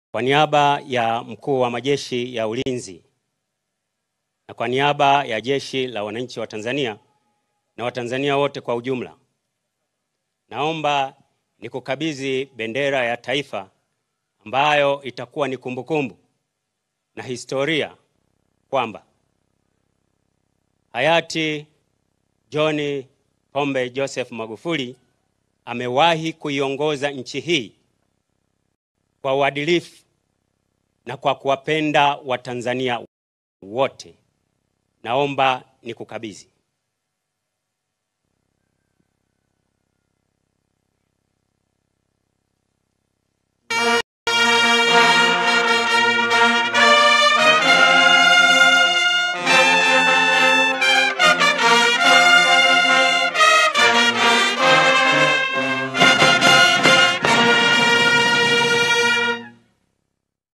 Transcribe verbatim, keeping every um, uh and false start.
Kwa niaba ya Mkuu wa Majeshi ya Ulinzi na kwa niaba ya Jeshi la Wananchi wa Tanzania na Watanzania wote kwa ujumla, naomba nikukabidhi bendera ya taifa ambayo itakuwa ni kumbukumbu na historia kwamba Hayati John Pombe Joseph Magufuli amewahi kuiongoza nchi hii kwa uadilifu na kwa kuwapenda Watanzania wote. Naomba nikukabidhi.